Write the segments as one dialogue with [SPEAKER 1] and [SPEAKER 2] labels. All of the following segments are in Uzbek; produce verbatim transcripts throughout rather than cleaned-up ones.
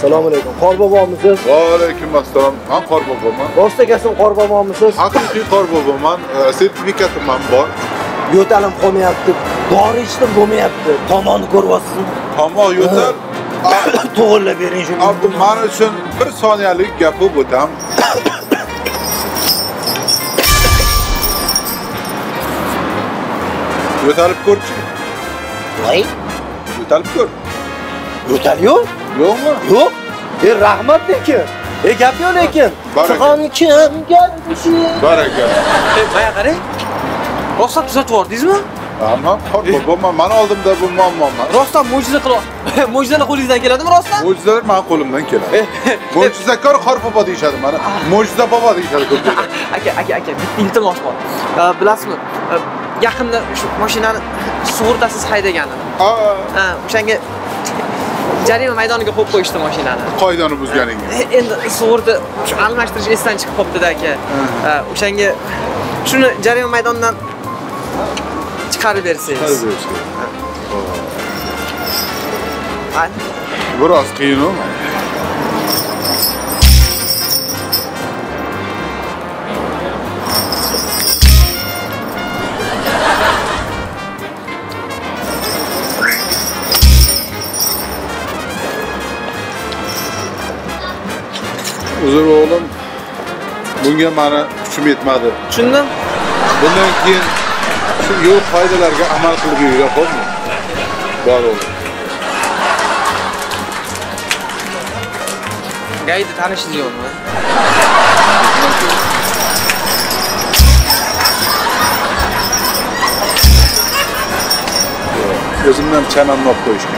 [SPEAKER 1] Assalomu alaykum. Qorbobomisiz?
[SPEAKER 2] Va alaykum assalom. Men Qorboboman.
[SPEAKER 1] Rost egasim Qorbobomisiz?
[SPEAKER 2] Haqiqiy Qorboboman. Sertifikatim ham bor.
[SPEAKER 1] Yo'talim qolmayapti. Dori ichdim bo'lmayapti. Tomonni ko'ryapsizmi?
[SPEAKER 2] Tomoq yo'tal.
[SPEAKER 1] To'g'rilab bering shuni.
[SPEAKER 2] Abdu men uchun bir soniyalik gapib o'tam. Yo'talib ko'rchi.
[SPEAKER 1] Voy,
[SPEAKER 2] yo'talib ko'r.
[SPEAKER 1] Yo'tal yo'q?
[SPEAKER 2] Yo'qmi?
[SPEAKER 1] Yo'q. E rahmat lekin. E gap yo'q lekin. Sigan kim gelmişi?
[SPEAKER 2] Baraka.
[SPEAKER 3] E baya qarang. Rostdan tuzatib yordingizmi?
[SPEAKER 2] Amma Qorboboman. Men oldimda bu muammoman.
[SPEAKER 3] Rostdan mo'jiza qilib, mo'jizalar qo'lingizdan keladimi rostdan?
[SPEAKER 2] Mo'jizalar men qo'limdan keladi. Mo'jizakor Qorbobo deyshadi meni. Mo'jiza bobo deyshadi ko'plar.
[SPEAKER 3] Aka, aka, aka, bitta iltimos bor. Bilasizmi? Yaqinda shu mashinani sug'urtasiz haydaganini.
[SPEAKER 2] Ha,
[SPEAKER 3] o'shanga jarima maydoniga qo'yib qo'yishdi mashinani.
[SPEAKER 2] Qoidani buzganingga.
[SPEAKER 3] Endi sug'urta shu almashtirish esdan chiqib qopti-da aka. O'shanga shuni jarima maydonidan chiqarib bersangiz.
[SPEAKER 2] Chiqarib bersangiz. Ha. Biroz qiyin-ku. Uzr oğlum, bunga meni kuchim yetmadi.
[SPEAKER 3] Tushundim.
[SPEAKER 2] Bundan keyin shu yo'l qoidalarga amal qilib yura qo'yma. Bor o'g'lim.
[SPEAKER 3] Gaydi tanishingiz yo'qmi?
[SPEAKER 2] O'zimdan chanamni olib qo'yishgan.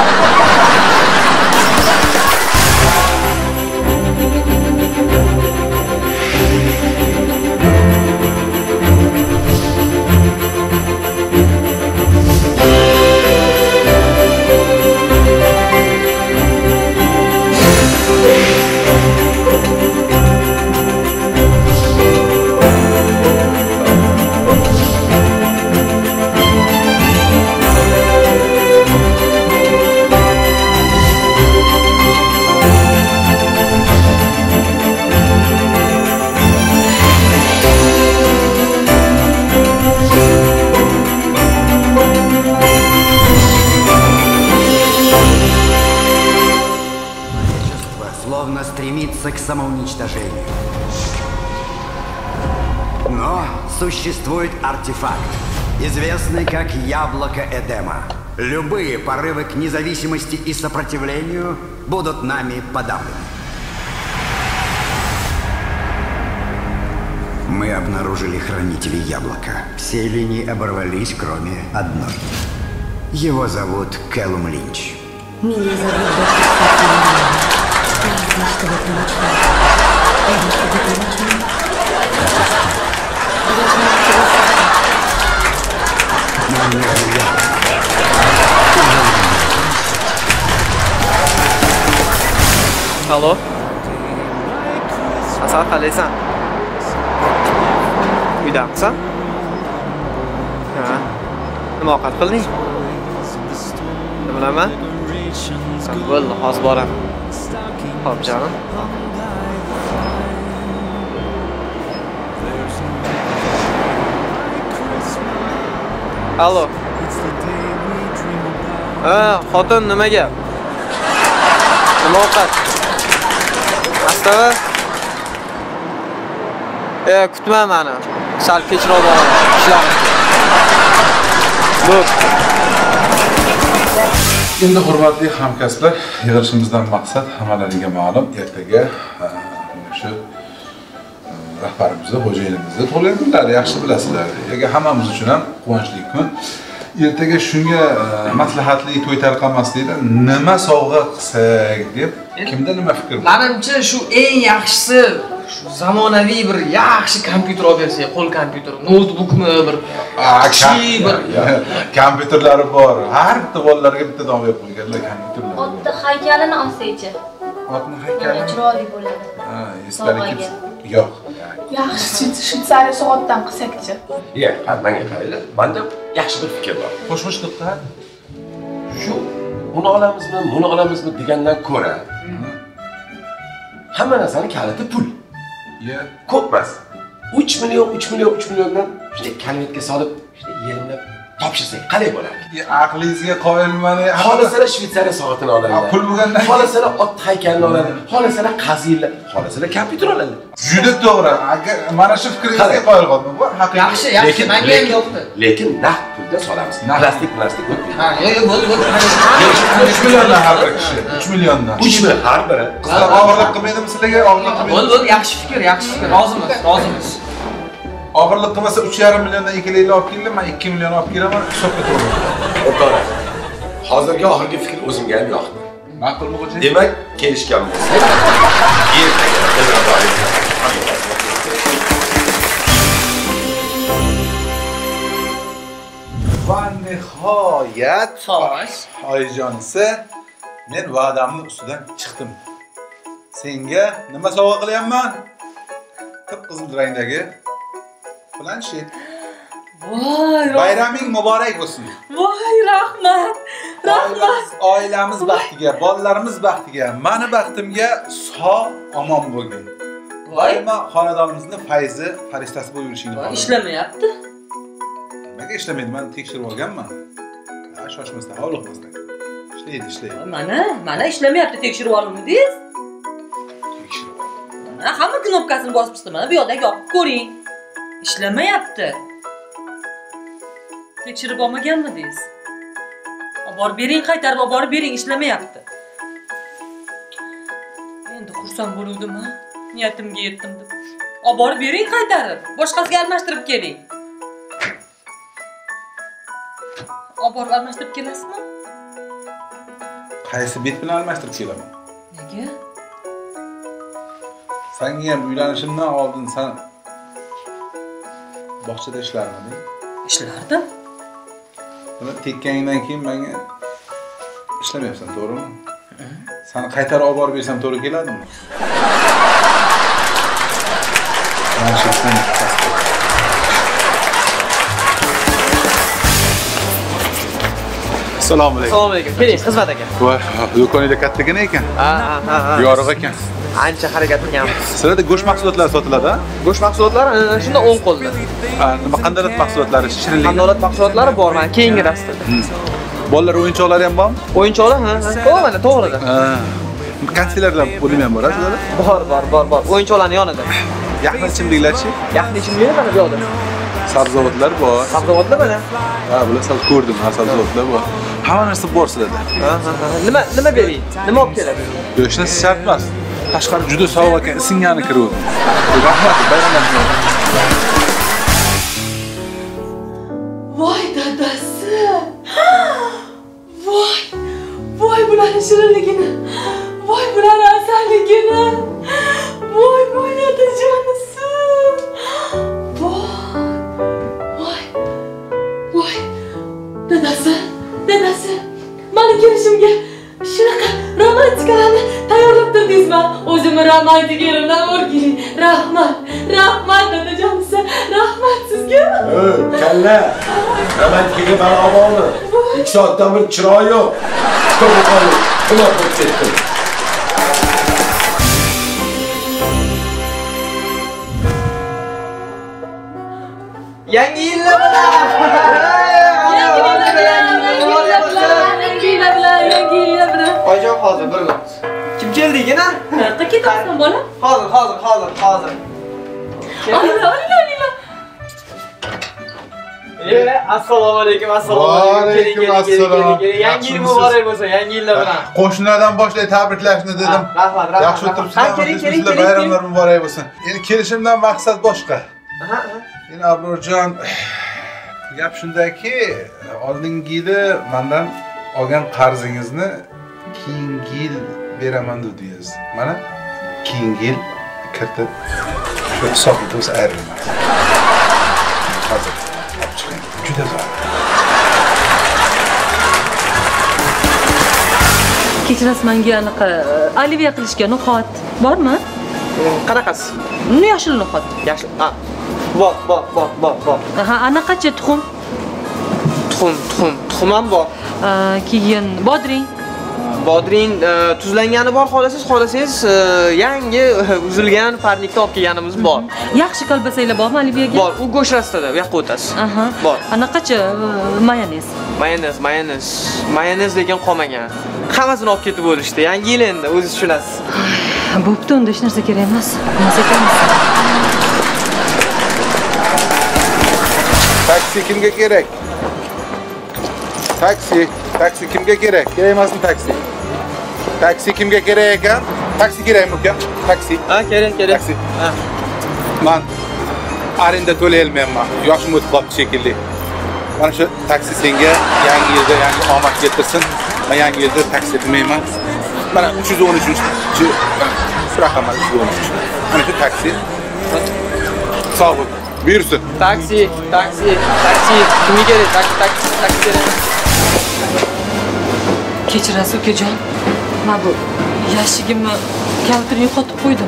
[SPEAKER 4] Словно стремится к самоуничтожению. Но существует артефакт, известный как Яблоко Эдема. Любые порывы к независимости и сопротивлению будут нами подавлены. Мы обнаружили хранителей Яблока. Все линии оборвались, кроме одной. Его зовут Кэллум Линч.
[SPEAKER 5] Меня зовут доктор Сафина. Ясно, что вы помочили. Ясно, что вы помочили. Я знаю, что вы
[SPEAKER 3] хотите. Алло? Asal qalaysan? Uydamisan? Ha. Nima ovqat qilding? Nima bilaman? Sen bo'ldi, hozir boraman. Xo'p, jonim. Allo. Ha, xotin nima gap? Nima ovqat? Astava? E, kutma meni. Sal kechroq boraman. Ishlarim. Bo'p.
[SPEAKER 2] Endi hurmatli hamkasblar, yig'ilishimizdan maqsad hammalariga ma'lum, ertaga shu rahbarimizni, xo'jayinimizni tug'ilgan kunlari yaxshi bilasizlar. Ertaga hammamiz uchun ham quvonchli kun. Ertaga shunga maslahatli to'y tarqamaslikda nima sovg'a qilsak deb kimda nima fikr bor?
[SPEAKER 3] Menimcha shu eng yaxshisi shu zamonaviy bir yaxshi kompyuter olib bersak, qo'l kompyuteri, notebookmi bir kuchli bir
[SPEAKER 2] kompyuterlari bor. Har bitta bolalarga bitta dom berib qo'yganlar kompyuterlar.
[SPEAKER 5] Otni haykalini olsaychi.
[SPEAKER 2] Otni haykali
[SPEAKER 5] chiroyli bo'ladi.
[SPEAKER 2] Ha, esdalik yo'q.
[SPEAKER 6] Yaxshi Shvetsariya soatdan qilsak-chi.
[SPEAKER 7] Yo'q, menga qaranglar. Menda yaxshi bir fikr bor.
[SPEAKER 2] Qo'shmish diqqat.
[SPEAKER 7] Shu uni olamizmi, buni olamizmi degandan ko'ra, hamma narsani kaliti pul.
[SPEAKER 2] Ye.
[SPEAKER 7] Ko'p emas. uch million, uch million, uch milliondan shunday kalvetga solib, shunday yerimlab topshirsak qalay bo'ladi?
[SPEAKER 2] Aqlingizga qoyilman.
[SPEAKER 7] Xohlasalar Shveysariya soatini oladilar.
[SPEAKER 2] Pul bo'lgandan
[SPEAKER 7] xohlasalar ot haykalini oladi. Xohlasalar qaziylar, xohlasalar kompyuter oladi.
[SPEAKER 2] Juda to'g'ri. Agar mana shu fikringizga qoyil qoldim. Bu haqiqiy.
[SPEAKER 3] Yaxshi, yaxshi. Menga ham yo'qdi.
[SPEAKER 7] Lekin naqd pulda solamiz. Plastik, plastik o'tmaydi.
[SPEAKER 3] Ha, yo'q, yo'q, bo'ldi, bo'ldi.
[SPEAKER 2] uch milliondan har bir kishi. uch milliondan.
[SPEAKER 7] uch million har biri.
[SPEAKER 2] Qizlar og'irlik qilmaydimi sizlarga? Og'irlik qilmaydi.
[SPEAKER 3] Bo'ldi, bo'ldi, yaxshi fikr, yaxshi fikr. Rozimiz, rozimiz.
[SPEAKER 2] Og'irlik qilmasa uch yarim milliondan ikkilayli olib keldim, men ikki million olib kelaman, hisobga to'g'ri.
[SPEAKER 7] O'rtoqlar, hozirgi oxirgi fikr o'zimga ham yoqdi.
[SPEAKER 2] Ma'qulmi xo'jayin?
[SPEAKER 7] Demak, kelishgan bo'lsak, ertaga
[SPEAKER 2] va nihoyat
[SPEAKER 3] Xo'sh.
[SPEAKER 2] oyijonisi, men va'damning ustidan chiqdim. Senga nima sovg'a qilyapman? Qip-qizil rangdagi planshet.
[SPEAKER 5] Voy,
[SPEAKER 2] Bayraming muborak bo'lsin.
[SPEAKER 5] voy, rahmat. Rahmat.
[SPEAKER 2] Oilamiz baxtiga, bolalarimiz baxtiga, meni baxtimga sog' omon bo'lgin.
[SPEAKER 5] Voy,
[SPEAKER 2] Nima xonadonimizning fayzi, farishitasi bo'lib yurishingni xohlayman.
[SPEAKER 5] ishlamayapti.
[SPEAKER 2] Nimaga ishlamaydi? Men tekshirib olganman. Ha, shoshmasdan, hovliqmasdan. Ishlaydi, ishlaydi.
[SPEAKER 5] Mana, mana ishlamayapti, tekshirib olmadingiz?
[SPEAKER 2] Tekshirib ol.
[SPEAKER 5] Mana hamma knopkasini bosib chiqdi. Mana bu yoqda yopib ko'ring. Ishlamayapti. Tekshirib olmaganmidingiz? Olib borib bering, qaytarib olib borib bering, ishlamayapti. Endi xursand bo'luvdim, ha? Niyatimga yetdim deb. Olib borib bering, qaytarib. Boshqasiga almashtirib keling. Olib borib almashtirib kelasizmi?
[SPEAKER 2] Qaysi bet bilan almashtirib kelaman?
[SPEAKER 5] Nega?
[SPEAKER 2] Senga ham uylanishimdan oldin sen bog'chada ishlarding.
[SPEAKER 5] Ishlardim.
[SPEAKER 2] Buni tekkaningdan keyin menga ishlamayapsan, to'g'rimi? Seni qaytarib olib borib bersam to'g'ri keladimi? Assalomu alaykum.
[SPEAKER 3] Assalomu alaykum. Keling, xizmat aka.
[SPEAKER 2] Voy, do'koningda kattagina ekan.
[SPEAKER 3] Ha, ha, ha.
[SPEAKER 2] Yorug' ekan.
[SPEAKER 3] Ancha harakat qilganmiz.
[SPEAKER 2] Sizlarda go'sht mahsulotlari sotiladi-a?
[SPEAKER 3] Go'sht mahsulotlari shunda o'ng qo'lda.
[SPEAKER 2] Ha, nima qandalat mahsulotlari, shirinlik.
[SPEAKER 3] Qandolat mahsulotlari bor, mana keyingi dasturda.
[SPEAKER 2] Bolalar o'yinchoqlari ham bormi?
[SPEAKER 3] O'yinchoqlar, ha, ha. O, mana to'g'rida.
[SPEAKER 2] Ha. Konsertlar bo'lim ham bor, sizlarda?
[SPEAKER 3] Bor, bor, bor, bor. O'yinchoqlarning yonida.
[SPEAKER 2] Yaqin ichimliklar-chi?
[SPEAKER 3] Yaqin ichimliklar mana bu yoqda.
[SPEAKER 2] Sabzavotlar bor.
[SPEAKER 3] Sabzavotlar mana.
[SPEAKER 2] Ha, bular sal ko'rdim, ha, sabzavotlar bor. Hamma narsa bor sizlarda.
[SPEAKER 3] Ha, ha, ha. Nima, nima bering? Nima olib keladi?
[SPEAKER 2] Go'shtni shart emas. Tashqari juda sovuq ekan, isingani kiruvdi. Rahmat, bayramlar.
[SPEAKER 5] Voy dadasi. Voy. Voy bularning shirinligini. Voy bularning asalligini. Voy voy dadajonisi. Voy. Voy. Voy. Dadasi, dadasi. Meni kelishimga shunaqa romantikalarni tayyorlab turdingizmi? O'zimni romantik yerimdan o'rgiling. Rahmat. Rahmat dadajonisi. Rahmat sizga.
[SPEAKER 7] Ey, kalla. Romantikaga barabormi? ikki soatdan bir chiroyi yo'q. To'g'ri qoldi. Xuloq bo'lib ketdim.
[SPEAKER 3] Yangi yillar bilan.
[SPEAKER 5] Yangi yillar bilan, yangi yillar bilan, yangi yillar bilan.
[SPEAKER 3] Oyijon hozir bir minut. Kim keldiygina?
[SPEAKER 5] Qayoqqa ketyapsan bola?
[SPEAKER 3] Hozir, hozir, hozir, hozir.
[SPEAKER 5] Olila, olila, olila.
[SPEAKER 3] E, assalomu alaykum, assalomu alaykum. Keling, keling, keling, keling. Yangi yil muborak bo'lsin, yangi yillar bilan.
[SPEAKER 2] Qo'shnilardan boshlay tabriklashni dedim.
[SPEAKER 3] Rahmat, rahmat.
[SPEAKER 2] Yaxshi o'tiribsizlar,
[SPEAKER 3] keling, keling,
[SPEAKER 2] sizlar bayramlar muborak bo'lsin. Endi kelishimdan maqsad boshqa.
[SPEAKER 3] Aha, aha.
[SPEAKER 2] Endi Abrorjon, gap shundaki, oldingi yili mendan olgan qarzingizni keyingi yil beraman dedingiz. Mana keyingi yil kiritib shu hisobimiz ayrilmadi. Hozir olib chiqing. Juda zo'r.
[SPEAKER 5] Kechirasiz, menga anaqa oliviya qilishga no'xat bormi?
[SPEAKER 3] Qanaqasi?
[SPEAKER 5] Uni yashil no'xat.
[SPEAKER 3] Yashil. Ha. Bor, bor, bor, bor, bor.
[SPEAKER 5] Aha, anaqacha tuxum.
[SPEAKER 3] Tuxum, tuxum, tuxum ham bor.
[SPEAKER 5] Keyin bodring.
[SPEAKER 3] Bodring e, tuzlangani bor, xolasiz, xolasangiz e, yangi uzilgan parnikni olib kelganimiz bor.
[SPEAKER 5] Yaxshi kolbasanglar bormi Alibiya aka?
[SPEAKER 3] Bor, u go'sht rastada, bu yoqqa o'tasiz.
[SPEAKER 5] Aha.
[SPEAKER 3] Bor.
[SPEAKER 5] Anaqacha mayonez.
[SPEAKER 3] Mayonez, mayonez. Mayonez lekin qolmagan. Hammasini olib ketib bo'lishdi. Yangi yil endi, o'zingiz tushunasiz.
[SPEAKER 5] Bo'pti, unda hech narsa kerak emas. Nima ekanmiz?
[SPEAKER 2] Taksi kimga kerak? Taksi, taksi kimga kerak? Kerak emasmi taksi? Taksi kimga kerak ekan? Taksi kerakmi uka? Taksi.
[SPEAKER 3] Ha, kerak, kerak.
[SPEAKER 2] Taksi.
[SPEAKER 3] Ha.
[SPEAKER 2] Men arenda to'lay olmayman. Yoshim o'tib qolibdi shekilli. Mana shu taksi senga yangi yilda yangi omad keltirsin. Men yangi yilda taksi qilmayman. Mana uch yuz o'n uchinchi raqam uch yuz o'n uch. Mana shu taksi. Sog' bo'l. Buyursin.
[SPEAKER 3] Taksi, taksi, taksi. Kimga kerak? Taksi, taksi, taksi kerak.
[SPEAKER 5] Kechirasiz ukajon. Men bu yashigimni kaltini yo'qotib qo'ydim.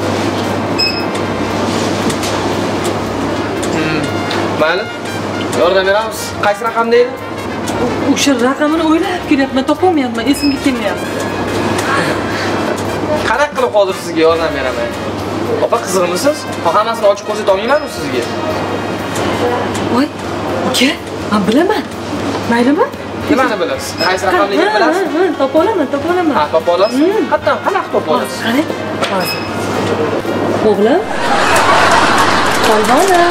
[SPEAKER 3] Mayli. Yordam beramiz. Qaysi raqam deydi?
[SPEAKER 5] O'sha raqamini o'ylab kelyapman, topolmayapman, esimga kelmayapti.
[SPEAKER 3] Qanaqa qilib hozir sizga yordam beraman? Opa, qiziqmisiz? Hammasini ochib ko'rsata olmayman-ku sizga.
[SPEAKER 5] Voy, uka, men bilaman. Maylimi?
[SPEAKER 3] Nimani bilasiz? Qaysi raqamligini bilasiz?
[SPEAKER 5] Ha, topa olaman, topa olaman.
[SPEAKER 3] Ha, topa olasiz? Qatdan qanaqa topa olasiz?
[SPEAKER 5] Qani? Hozir. O'g'lim. Polvona.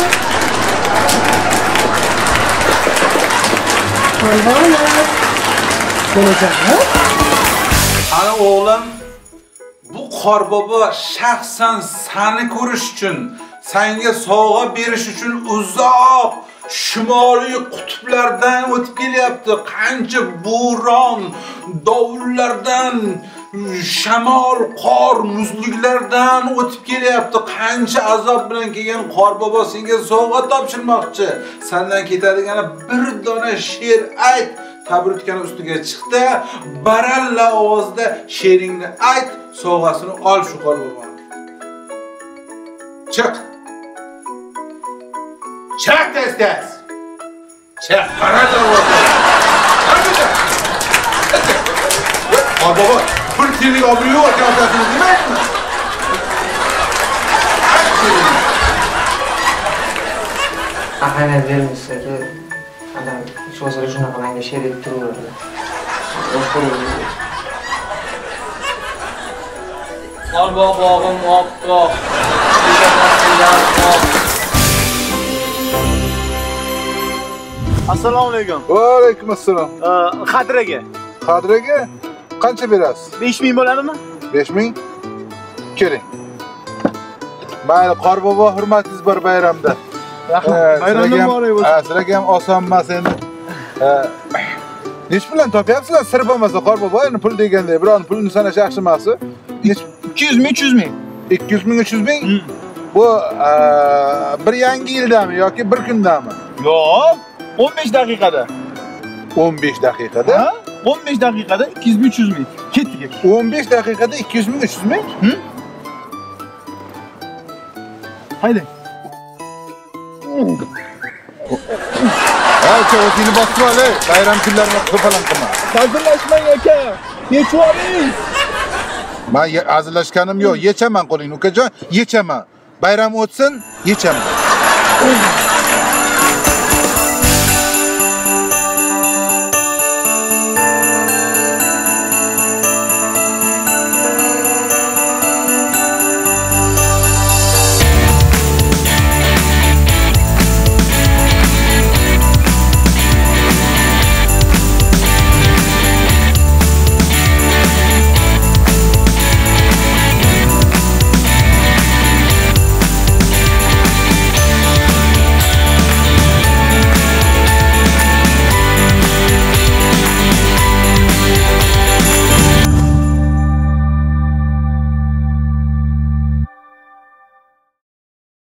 [SPEAKER 5] Polvona. Bo'lajakmi?
[SPEAKER 2] Ana o'g'lim, bu qorbobo shaxsan seni ko'rish uchun, senga sovg'a berish uchun uzoq shimoliy qutblardan o'tib kelyapti. Qancha bo'ron, dovullardan, shamol, qor, muzliklardan o'tib kelyapti. Qancha azob bilan kelgan qorbobo senga sovg'a topshirmoqchi. Sendan ketadigani bir dona she'r ayt. Tabrutkan ustiga chiqdi, baralla ovozda she'ringni ayt, sovg'asini ol shu qorboboni. Chiq. Chiq tez-tez. Chiq, baralla ovozda. Qancha? Qorbobo, bir tiyinlik obro'yi o'rtatasini demayapmi?
[SPEAKER 3] Ahamiyat bermaysiz aka. Adam hech bo'lsa shunaqa menga she'r deb turaveradi. Qorbobo bog'im oppoq.
[SPEAKER 1] Assalomu alaykum.
[SPEAKER 2] Va alaykum assalom.
[SPEAKER 1] Qadir aka.
[SPEAKER 2] Qadir aka, qancha berasiz?
[SPEAKER 1] besh ming bo'ladimi?
[SPEAKER 2] besh ming? Keling. Mayli, qorbobo hurmatingiz bor bayramda.
[SPEAKER 1] Bayramdan muborak bo'lsin.
[SPEAKER 2] Ha, sizlarga ham oson emas endi. Nech bilan topyapsizlar? Sir bo'lmasa qorbobo, endi pul deganda, biron pulni sanash yaxshi emas.
[SPEAKER 1] ikki yuz ming, uch yuz ming.
[SPEAKER 2] ikki yuz ming, uch yuz ming? Bu bir yangi yildami yoki bir kundami?
[SPEAKER 1] Yo'q, o'n besh daqiqada.
[SPEAKER 2] o'n besh daqiqada?
[SPEAKER 1] Ha? o'n besh daqiqada ikki yuz ming, uch yuz ming. Ketdik.
[SPEAKER 2] o'n besh daqiqada ikki yuz ming, uch yuz ming?
[SPEAKER 1] Hı? Haydi.
[SPEAKER 2] Ha, o'zingni bosib ol, bayram kunlarini to'palam qilma.
[SPEAKER 1] Hazırlaşmang aka. Yechib oling.
[SPEAKER 2] Men hazırlashganim yo'q, yechaman qo'lingni ukajon, yechaman. Bayram o'tsin, yechaman.